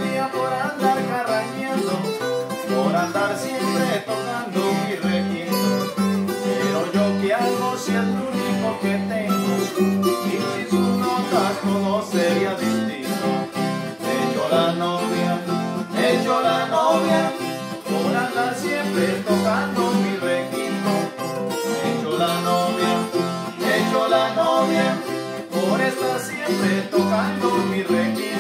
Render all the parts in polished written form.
novia por andar carrañando, por andar siempre tocando mi requinto. Pero yo qué hago si es el único que tengo, y sin sus notas todo sería distinto. Hecho la novia, por andar siempre tocando mi requinto. Hecho la novia, por estar siempre tocando mi requinto.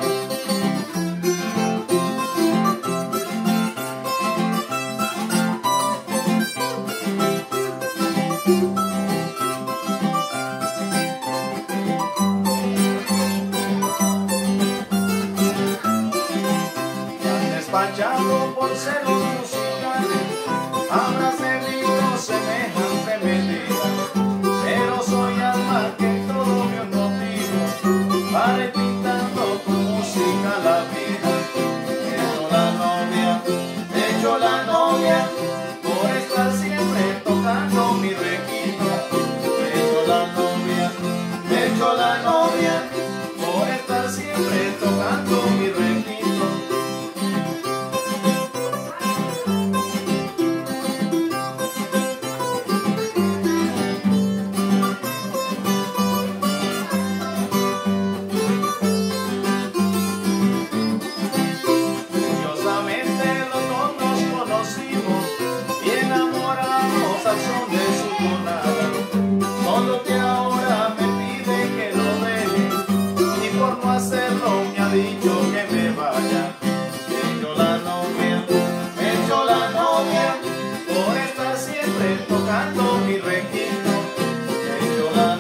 Despachado por celos musicales, habrás visto semejante medida, pero soy alma que todo me un motivo para ir pintando tu música la vida. Hecho la novia, por estar siempre tocando mi requinto. Hecho la novia, por estar siempre tocando mi requinto. Son de su tonada, solo que ahora me pide que lo deje, y por no hacerlo me ha dicho que me vaya. Hecho la novia, por estar siempre tocando mi requinto. Hecho la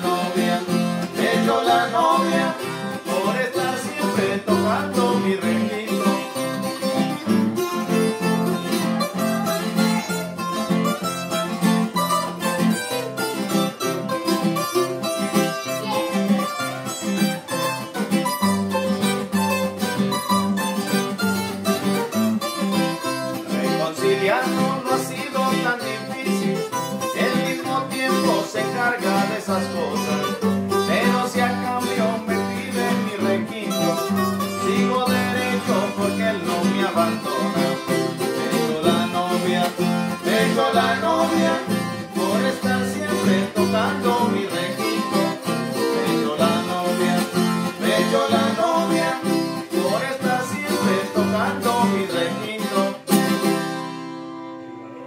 novia, por estar siempre tocando mi requinto. No ha sido tan difícil, el mismo tiempo se encarga de esas cosas, pero si a cambio me pide mi requinto, sigo derecho porque él no me abandona. Hecho la novia, por estar siempre tocando mi requinto. Hecho la novia, por estar siempre tocando